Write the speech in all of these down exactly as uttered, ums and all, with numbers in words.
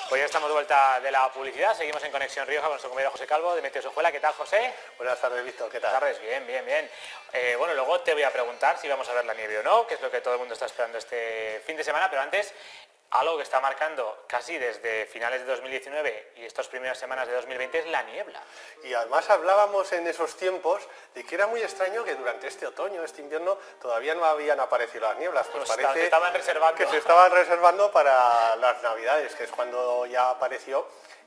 Pues ya estamos de vuelta de la publicidad, seguimos en Conexión Rioja con nuestro compañero José Calvo de Meteos Ojuela. ¿Qué tal, José? Buenas tardes, Víctor, ¿qué tal? Buenas tardes, bien, bien, bien. Eh, bueno, luego te voy a preguntar si vamos a ver la nieve o no, que es lo que todo el mundo está esperando este fin de semana, pero antes, algo que está marcando casi desde finales de dos mil diecinueve y estas primeras semanas de dos mil veinte es la niebla. Y además hablábamos en esos tiempos de que era muy extraño que durante este otoño, este invierno, todavía no habían aparecido las nieblas. Pues Nos parece estaban reservando. que se estaban reservando para las Navidades, que es cuando ya apareció.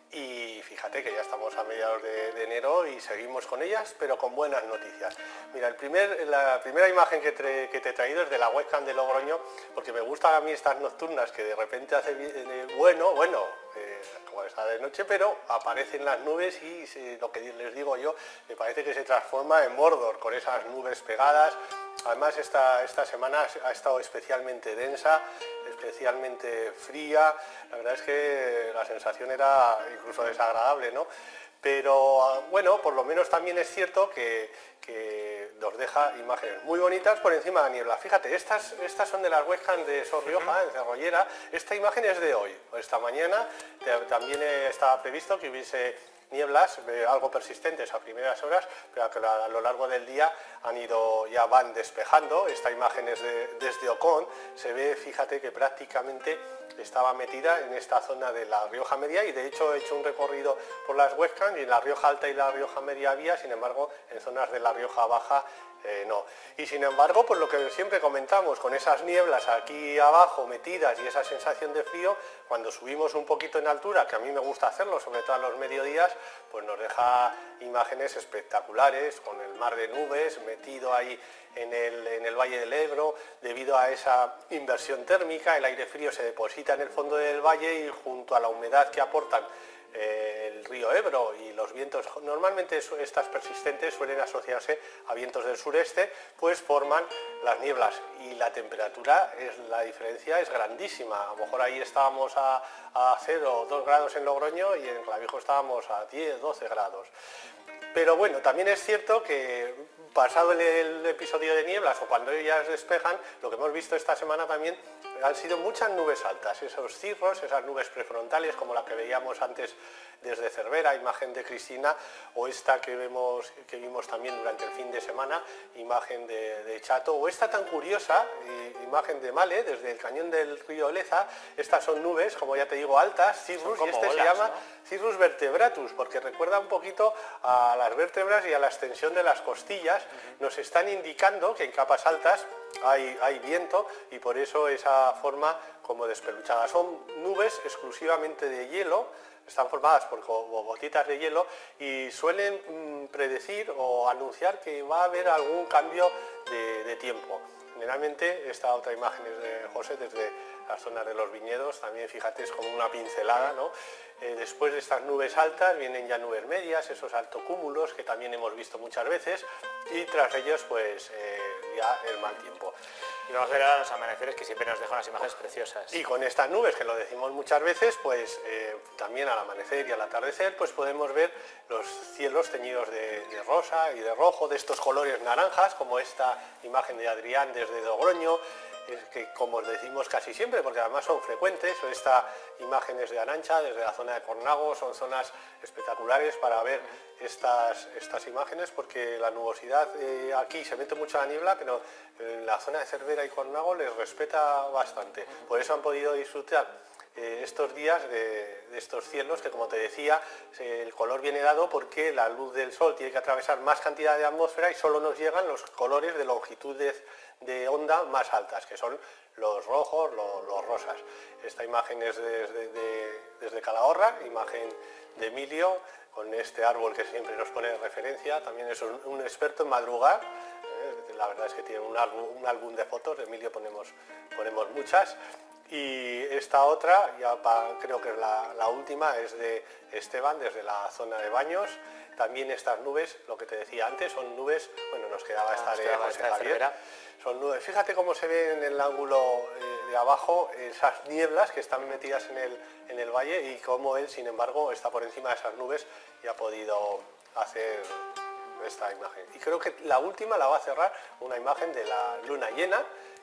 Y fíjate que ya estamos a mediados de, de enero y seguimos con ellas, pero con buenas noticias. Mira, el primer, la primera imagen que te, que te he traído es de la webcam de Logroño, porque me gustan a mí estas nocturnas que de repente hace eh, bueno, bueno, eh, como está de noche, pero aparecen las nubes y se, lo que les digo yo, me parece que se transforma en Mordor, con esas nubes pegadas. Además esta, esta semana ha estado especialmente densa, especialmente fría. La verdad es que la sensación era incluso desagradable, ¿no? Pero bueno, por lo menos también es cierto que, que nos deja imágenes muy bonitas por encima de la niebla. Fíjate, estas, estas son de las webcams de Sor Rioja, en Cerrollera. Esta imagen es de hoy, esta mañana. También estaba previsto que hubiese nieblas, eh, algo persistentes a primeras horas, pero que a lo largo del día han ido, ya van despejando. Esta imagen es de, desde Ocón, se ve, fíjate que prácticamente estaba metida en esta zona de la Rioja Media y de hecho he hecho un recorrido por las webcams y en la Rioja Alta y la Rioja Media había, sin embargo en zonas de la Rioja Baja Eh, no. Y sin embargo, pues lo que siempre comentamos, con esas nieblas aquí abajo metidas y esa sensación de frío, cuando subimos un poquito en altura, que a mí me gusta hacerlo, sobre todo a los mediodías, pues nos deja imágenes espectaculares, con el mar de nubes metido ahí en el, en el Valle del Ebro. Debido a esa inversión térmica, el aire frío se deposita en el fondo del valle y junto a la humedad que aportan el río Ebro y los vientos, normalmente estas persistentes suelen asociarse a vientos del sureste, pues forman las nieblas y la temperatura, es, la diferencia es grandísima. A lo mejor ahí estábamos a, a cero o dos grados en Logroño y en Clavijo estábamos a diez, doce grados. Pero bueno, también es cierto que pasado el, el episodio de nieblas o cuando ellas despejan, lo que hemos visto esta semana también han sido muchas nubes altas, esos cirros, esas nubes prefrontales como la que veíamos antes desde Cervera, imagen de Cristina, o esta que vemos que vimos también durante el fin de semana, imagen de, de Chato, o esta tan curiosa, eh, imagen de Male, desde el cañón del río Leza. Estas son nubes, como ya te digo, altas, cirrus, y este olas, se llama, ¿no?, Cirrus vertebratus, porque recuerda un poquito a las vértebras y a la extensión de las costillas. Uh-huh. Nos están indicando que en capas altas hay, hay viento y por eso esa forma como despeluchada. Son nubes exclusivamente de hielo, están formadas por gotitas de hielo y suelen mmm, predecir o anunciar que va a haber algún cambio de, de tiempo. Generalmente esta otra imagen es de José desde la zona de los viñedos, también fíjate es como una pincelada, ¿no? Eh, después de estas nubes altas vienen ya nubes medias, esos altocúmulos que también hemos visto muchas veces, y tras ellos pues eh, ya el mal tiempo. Y vamos a ver ahora los amaneceres que siempre nos dejan unas imágenes preciosas. Y con estas nubes, que lo decimos muchas veces, pues eh, también al amanecer y al atardecer pues podemos ver los cielos teñidos de, de rosa y de rojo, de estos colores naranjas, como esta imagen de Adrián desde Logroño, que como os decimos casi siempre, porque además son frecuentes, o esta imágenes de Arancha desde la zona de Cornago, son zonas espectaculares para ver estas, estas imágenes, porque la nubosidad eh, aquí se mete mucha niebla, pero en la zona de Cervera y Cornago les respeta bastante, por eso han podido disfrutar eh, estos días de, de estos cielos, que como te decía, eh, el color viene dado porque la luz del sol tiene que atravesar más cantidad de atmósfera y solo nos llegan los colores de longitudes de onda más altas, que son los rojos, los, los rosas. Esta imagen es desde, de, desde Calahorra, imagen de Emilio, con este árbol que siempre nos pone de referencia. También es un, un experto en madrugar, eh, la verdad es que tiene un álbum, un álbum de fotos, de Emilio ponemos, ponemos muchas. Y esta otra, ya pa, creo que es la, la última, es de Esteban, desde la zona de Baños. También estas nubes, lo que te decía antes, son nubes, bueno, nos quedaba ah, esta de José Javier. Son nubes. Fíjate cómo se ve en el ángulo eh, de abajo esas nieblas que están metidas en el, en el valle y cómo él, sin embargo, está por encima de esas nubes y ha podido hacer esta imagen. Y creo que la última la va a cerrar una imagen de la luna llena,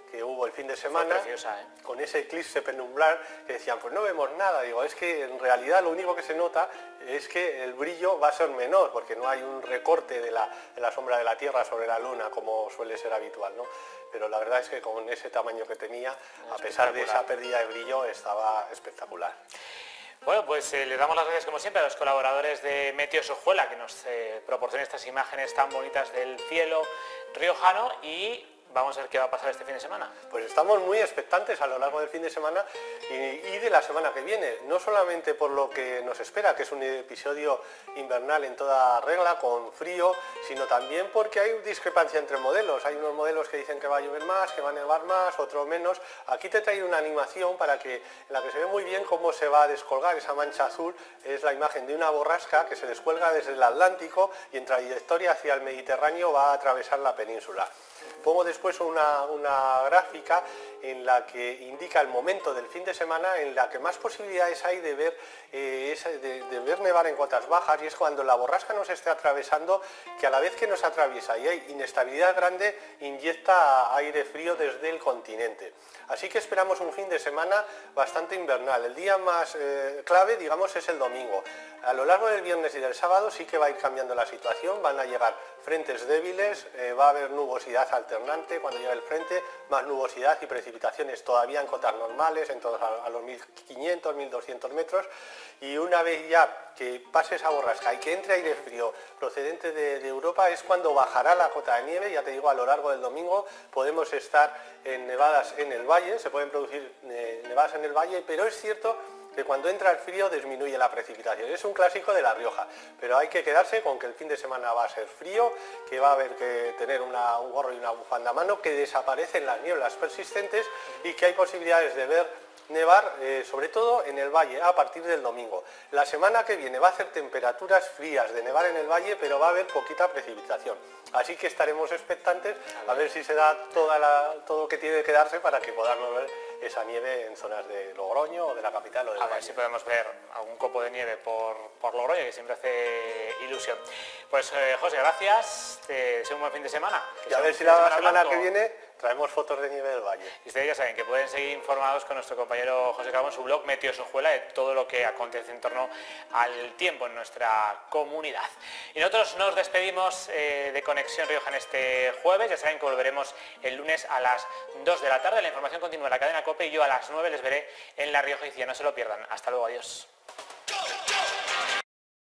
que hubo el fin de semana, preciosa, ¿eh? Con ese eclipse penumbral que decían, pues no vemos nada. Digo, es que en realidad lo único que se nota es que el brillo va a ser menor, porque no hay un recorte de la, de la sombra de la Tierra sobre la Luna, como suele ser habitual, ¿no? Pero la verdad es que con ese tamaño que tenía, a pesar de esa pérdida de brillo, estaba espectacular. Bueno, pues eh, le damos las gracias como siempre a los colaboradores de Meteosojuela que nos eh, proporcionan estas imágenes tan bonitas del cielo riojano y vamos a ver qué va a pasar este fin de semana. Pues estamos muy expectantes a lo largo del fin de semana y, y de la semana que viene, no solamente por lo que nos espera, que es un episodio invernal en toda regla, con frío, sino también porque hay discrepancia entre modelos. Hay unos modelos que dicen que va a llover más, que va a nevar más, otros menos. Aquí te traigo una animación para que, en la que se ve muy bien cómo se va a descolgar esa mancha azul. Es la imagen de una borrasca que se descuelga desde el Atlántico y en trayectoria hacia el Mediterráneo va a atravesar la península. Pongo después una, una gráfica en la que indica el momento del fin de semana en la que más posibilidades hay de ver, eh, de, de ver nevar en cotas bajas, y es cuando la borrasca nos esté atravesando, que a la vez que nos atraviesa y hay inestabilidad grande, inyecta aire frío desde el continente. Así que esperamos un fin de semana bastante invernal. El día más eh, clave, digamos, es el domingo. A lo largo del viernes y del sábado sí que va a ir cambiando la situación, van a llegar frentes débiles, eh, va a haber nubosidad alternante cuando llegue el frente, más nubosidad y precipitaciones todavía en cotas normales, en todos a, a los mil quinientos, mil doscientos metros, y una vez ya que pase esa borrasca y que entre aire frío procedente de, de Europa es cuando bajará la cota de nieve. Ya te digo, a lo largo del domingo podemos estar en nevadas en el valle, se pueden producir eh, nevadas en el valle, pero es cierto que cuando entra el frío disminuye la precipitación. Es un clásico de La Rioja, pero hay que quedarse con que el fin de semana va a ser frío, que va a haber que tener una, un gorro y una bufanda a mano, que desaparecen las nieblas persistentes y que hay posibilidades de ver nevar, eh, sobre todo en el valle, a partir del domingo. La semana que viene va a hacer temperaturas frías de nevar en el valle, pero va a haber poquita precipitación. Así que estaremos expectantes a ver si se da toda la, todo lo que tiene que darse para que podamos ver esa nieve en zonas de Logroño o de la capital o del A valle. ver si podemos ver algún copo de nieve por, por Logroño, que siempre hace ilusión. Pues eh, José, gracias, te deseo un buen fin de semana. Y a ver si la semana, semana que viene traemos fotos de nieve del valle. Y ustedes ya saben que pueden seguir informados con nuestro compañero José Cabo en su blog Meteosojuela de todo lo que acontece en torno al tiempo en nuestra comunidad. Y nosotros nos despedimos eh, de Conexión Rioja en este jueves. Ya saben que volveremos el lunes a las dos de la tarde. La información continúa en la cadena COPE y yo a las nueve les veré en La Rioja y no se lo pierdan. Hasta luego, adiós.